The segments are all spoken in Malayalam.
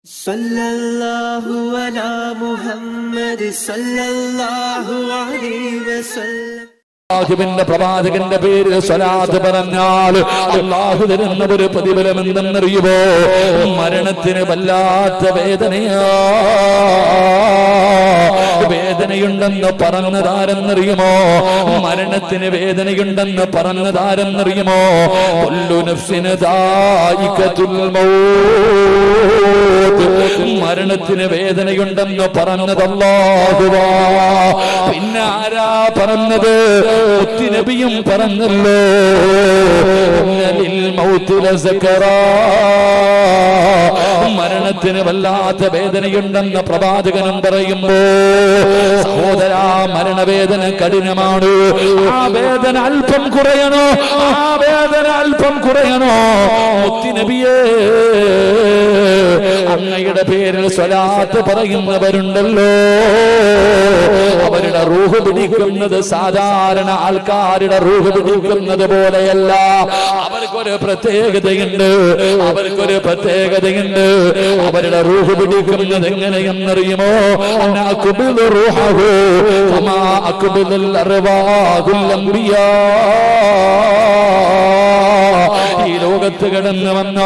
സല്ലല്ലാഹു അലാ മുഹമ്മദ് സല്ലല്ലാഹു അലൈഹി വസല്ലം. അല്ലാഹുവിന്റെ പ്രവാചകന്റെ പേരിൽ സ്വലാത്ത് പറഞ്ഞാൽ അല്ലാഹു തരുന്ന ഒരു പ്രതിഫലം എന്തെന്നറിയുമോ? മരണത്തിന് വല്ലാത്ത വേദനയുണ്ടെന്ന് പറഞ്ഞതാരെന്നറിയുമോ? മരണത്തിന് വേദനയുണ്ടെന്ന് പറഞ്ഞതാരെന്നറിയുമോ? കുല്ലു നഫ്സിൻ ദായിഖത്തുൽ മൗത്ത്. മരണത്തിന് വേദനയുണ്ടെന്ന് പറഞ്ഞത് അല്ലാഹുവാ. പിന്നെ ആരാ പറഞ്ഞത്? നബിയും പറഞ്ഞല്ലോ, മരണത്തിന് വല്ലാത്ത വേദനയുണ്ടെന്ന് പ്രവാചകനും പറയുമ്പോ സഹോദരാ, മരണവേദന കഠിനമാണ്. ആ വേദന അല്പം കുറയണോ? ആ വേദന അല്പം കുറയണോ? നബിയേ, അങ്ങയുടെ പേരിൽ സ്വലാത്ത് പറയുന്നവരുണ്ടല്ലോ, അവരുടെ റൂഹ് പിടിക്കുന്നത് സാധാരണ ആൾക്കാരുടെ റൂഹ് പിടിക്കുന്നത് പോലെയല്ല. അവർക്കൊരു പ്രത്യേകതയുണ്ട്, അവർക്കൊരു പ്രത്യേകതയുണ്ട്. അവരുടെ റൂഹ് പിടിക്കുന്നത് എങ്ങനെയെന്നറിയുമോ? ഈ ലോകത്ത് കടന്നു വന്ന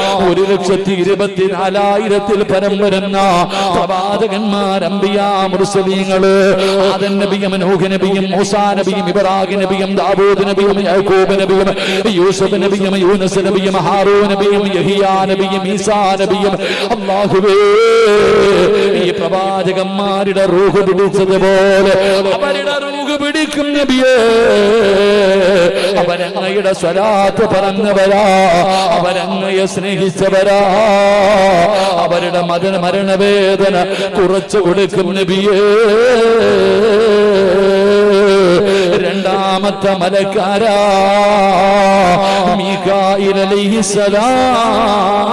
1,24,000 പരം വരുന്ന പ്രവാചകന്മാർ, അംബിയാ, മുർസലീങ്ങള്, ആദം നബിയും നൂഹ് നബിയും മൂസാ നബിയും ഇബ്രാഹിം നബിയും ദാവൂദ് നബിയും യാക്കൂബ് നബിയും യൂസുഫ് നബിയും യൂനുസ് നബിയും ഹാറൂൻ നബിയും യഹിയാ നബിയും ഈസാ നബിയും. അല്ലാഹുവേ, ഈ പ്രവാചകന്മാരുടെ റൂഹ് പിടിച്ചതുപോലെ അവരുടെ റൂഹ് പിടിക്കും നബിയേ. അവരങ്ങയുടെ സ്വലാത്ത് പറഞ്ഞവരാ, അവരങ്ങയെ സ്നേഹിച്ചവരാ. അവരുടെ മരണവേദന കുറച്ചു കൊടുക്കും നബിയേ. രണ്ടാമത്തെ മലക്കാരാ മീകായിൽ അലൈഹിസ്സലാം.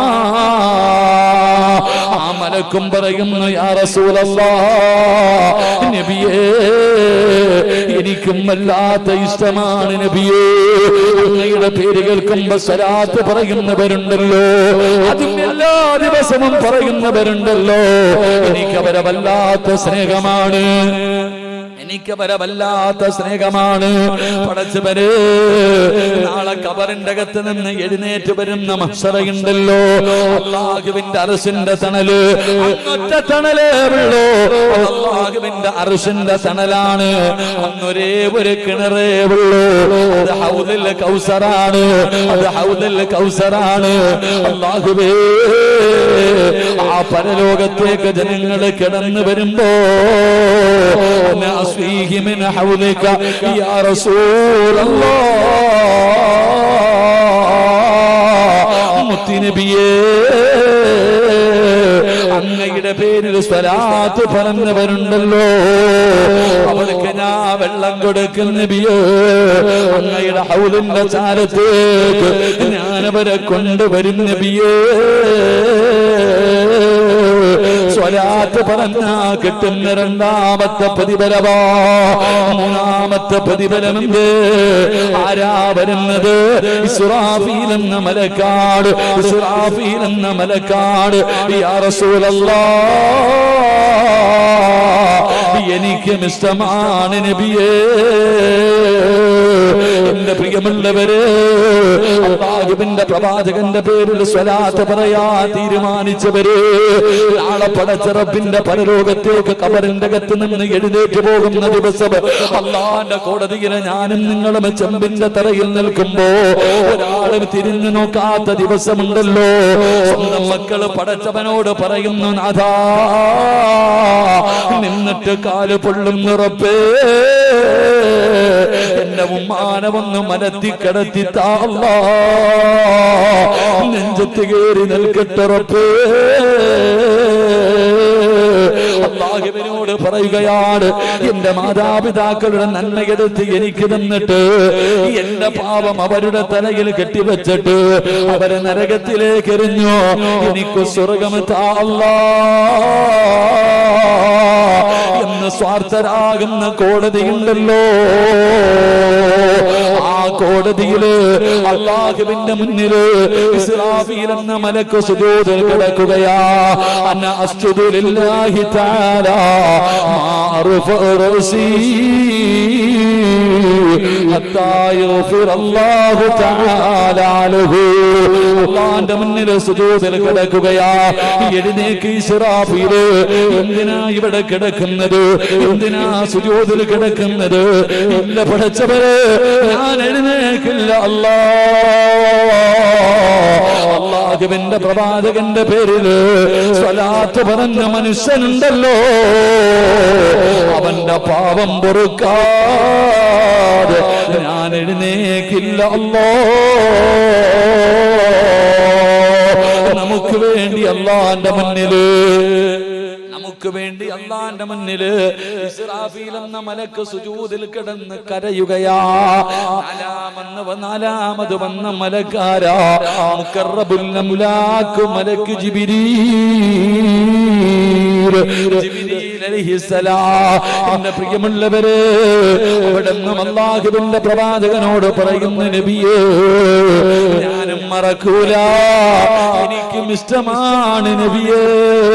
ആ മലക്കും പറയുന്നു, യാ റസൂലല്ലാഹ്, നബിയേ, എനിക്കും വല്ലാത്ത ഇഷ്ടമാണ് നബിയേ. അങ്ങയുടെ പേര് കേൾക്കുമ്പോ സ്വലാത്ത് പറയുന്നവരുണ്ടല്ലോ, അതും എല്ലാ ദിവസവും പറയുന്നവരുണ്ടല്ലോ, എനിക്കവരെ വല്ലാത്ത സ്നേഹമാണ്, എനിക്കവരെ വല്ലാത്ത സ്നേഹമാണ്. പടച്ചവരെ, നാളെ ഖബറിന്റെ അകത്ത് നിന്ന് എഴുന്നേറ്റ് വരുന്ന മഹ്ശറയുണ്ടല്ലോ, അല്ലാഹുവിന്റെ അർശിന്റെ തണല്, ഒറ്റ തണലേ ഉള്ളൂ, അല്ലാഹുവിന്റെ അർശിന്റെ തണലാണ്. അന്നൊരേ ഒരു കിണറേ ഉള്ളൂ, അത് ഹൗദുൽ കൗസറാണ്, അത് ഹൗദുൽ കൗസറാണ്. അല്ലാഹുവേ, ആ പരലോകത്തേക്ക് ജനങ്ങൾ കിടന്നു വരുമ്പോ من حولك يا رسول الله. മുത്തുനബിയേ, അങ്ങയുടെ പേരിൽ സ്വലാത്ത് പറഞ്ഞവരുണ്ടല്ലോ, അവർക്ക് ഞാൻ വെള്ളം കൊടുക്കും നബിയേ. അങ്ങയുടെ ഹൗലിന്റെ ചാരത്തേക്ക് ഞാനവരെ കൊണ്ടുവരും നബിയേ. സ്വലാത്ത് പറഞ്ഞാ കിട്ടുന്ന രണ്ടാമത്തെ പ്രതിഫലമാ. മൂന്നാമത്തെ പ്രതിഫലമെന്ത്? ആരാ വരുന്നത്? ഇസ്രാഫീൽ എന്ന മലക്കാട്, ഇസ്രാഫീൽ എന്ന മലക്കാട്. യാ റസൂലല്ലാഹ്, എനിക്കും ഇഷ്ടമാണ് നബിയേ. എന്റെ പ്രിയമുള്ളവരെ, അല്ലാഹുവിന്റെ പ്രവാചകന്റെ പേരിൽ സ്വലാത്ത് പറയാൻ തീരുമാനിച്ചവര്, നാളെ പടച്ച റബ്ബിന്റെ പരലോകത്തേക്ക് ഖബറിന്റെ അകത്ത് നിന്ന് എഴുന്നേറ്റ് പോകുന്ന ദിവസം, അല്ലാഹുവിന്റെ കോടതിയിൽ ഞാനും നിങ്ങളും ചെമ്പിന്റെ തറയിൽ നിൽക്കുമ്പോ ഒരാളും തിരിഞ്ഞു നോക്കാത്ത ദിവസമുണ്ടല്ലോ. സ്വന്തം മക്കള് പടച്ചവനോട് പറയുന്നു, നാഥാ, നിന്നിട്ട് കാല് പൊള്ളുന്ന റബ്ബേ, എന്റെ ഉമ്മാനെ ഒന്ന് മലത്തി കിടത്തി താ അല്ലാഹ്, നെഞ്ചത്ത് കയറി നിൽക്കട്ടെ റബ്ബേ. അല്ലാഹുവിനോട് പറയുകയാണ്, എന്റെ മാതാപിതാക്കളുടെ നന്മയെടുത്ത് എനിക്ക് തന്നിട്ട് എന്റെ പാപം അവരുടെ തലയിൽ കെട്ടിവെച്ചിട്ട് അവരെ നരകത്തിലേക്ക് എറിഞ്ഞു, എനിക്ക് സ്വർഗ്ഗം താ അല്ലാഹ് എന്ന് ഇന്ന് സ്വാർത്ഥരാകുന്ന കോടതിയുണ്ടല്ലോ, ആ കോടതിയില് അല്ലാഹുവിന്റെ മുന്നില് ഇസ്രാഫീൽ എന്ന മലക്ക് സുജൂദിൽ കിടക്കുകയാ. അന അസ്ജുദു ലില്ലാഹി തആല മാ അർഫഉ റഅസി ഹത്താ യഗ്ഫിറല്ലാഹു തആല ലഹു. അല്ലാഹുവിന്റെ മുന്നിൽ സുജൂദിൽ കിടക്കുകയാ. എഴുന്നേക്ക് ഇസ്രാഫീൽ, എന്തിനാ ഇവിടെ കിടക്കുന്നത്? എന്തിനാ സുജൂദിൽ കിടക്കുന്നത്? ഇല്ല പടച്ചവരെ, ഞാൻ എഴുന്നേക്കില്ല. അല്ലാഹുവിന്റെ പ്രവാചകന്റെ പേരില് സ്വലാത്ത് പറഞ്ഞ മനുഷ്യനുണ്ടല്ലോ, അവന്റെ പാപം പൊറുക്കാതെ ഞാൻ എഴുന്നേക്കില്ല. നമുക്ക് വേണ്ടി അല്ലാഹുവിന്റെ മുന്നില്, നമുക്ക് വേണ്ടി അല്ലാഹുവിന്റെ മുന്നില് ഇസ്രാഫീൽ എന്ന മലക്ക് സുജൂദിൽ കിടന്ന് കരയുകയാ. നാലാമത് വന്ന മലക്കാരാ മുഖറബുൽ അംലാക്ക് മലക്ക് ജിബ്രീൽ അലൈഹിസ്സലാം. എന്റെ പ്രിയമുള്ളവരെ, അവിടുന്ന് അല്ലാഹുവിന്റെ പ്രവാചകനോട് പറയുന്നു, നബിയേ, ഞാനും മറക്കൂല, എനിക്കും ഇഷ്ടമാണ് നബിയേ.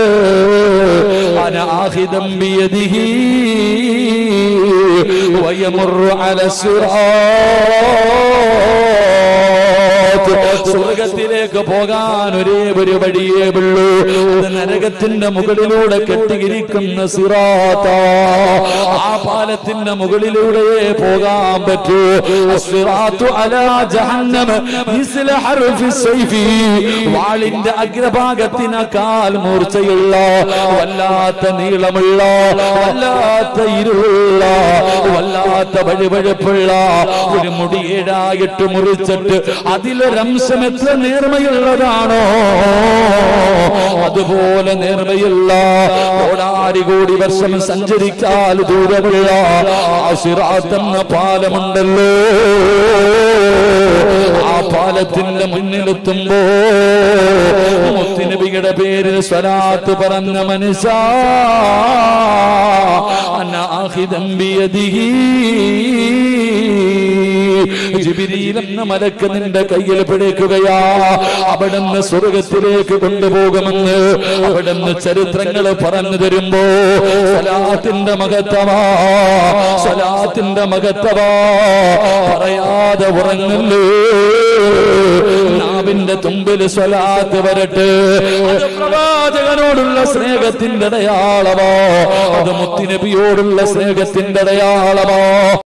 أنا آخذا بيده ويمر على الصراط. സ്വർഗത്തിലേക്ക് പോകാൻ ഒരേ ഒരു വഴിയേ ഉള്ളൂ, അത് നരകത്തിന്റെ മുകളിലൂടെ കെട്ടിയിരിക്കുന്ന സിറാത്ത. ആ പാലത്തിന്റെ മുകളിലൂടെ പോകാൻ പറ്റൂ. അസ്സിറാത്തു അലാ ജഹന്നമ മിസ്ല ഹർഫി സൈഫി. വാളിന്റെ അഗ്രഭാഗത്തിനേക്കാൾ മൂർച്ചയുള്ള, വല്ലാത്ത നീളമുള്ള, വല്ലാത്ത ഇരുളുള്ള, വല്ലാത്ത വഴുവഴുപ്പുള്ള ഒരു മുടി 7 മുറിച്ചിട്ട് അതിലൊരംശം എത്ര നേർമയുള്ളതാണോ അതുപോലെ നേർമയുള്ള, കോടാനുകോടി വർഷം സഞ്ചരിക്കാൻ ദൂരമുള്ള ആ സിറാത്ത് എന്ന പാലമുണ്ടല്ലോ, ആ പാലത്തിന്റെ മുന്നിലെത്തുമ്പോ മുത്തുനബിയുടെ പേരിൽ സ്വലാത്ത് പറഞ്ഞ മനുഷ്യ, അന ആഖിദൻ ബിയദിഹി, ജിബ്രീൽ എന്ന മലക്ക് നിന്റെ കയ്യിൽ പിടിക്കുകയാ. അവിടുന്ന് സ്വർഗത്തിലേക്ക് കൊണ്ടുപോകുമെന്ന് അവിടുന്ന് ചരിത്രങ്ങൾ പറഞ്ഞു തരുമ്പോ സ്വലാത്തിന്റെ മഹത്വമാ, സ്വലാത്തിന്റെ മഹത്വമാ പറയാതെ ഉറങ്ങല്ലേ. നാവിന്റെ തുമ്പിൽ സ്വലാത്ത് വരട്ടെ. അത് പ്രവാചകനോടുള്ള സ്നേഹത്തിന്റെ അടയാളമോ, അത് മുത്തുനബിയോടുള്ള സ്നേഹത്തിന്റെ അടയാളമോ.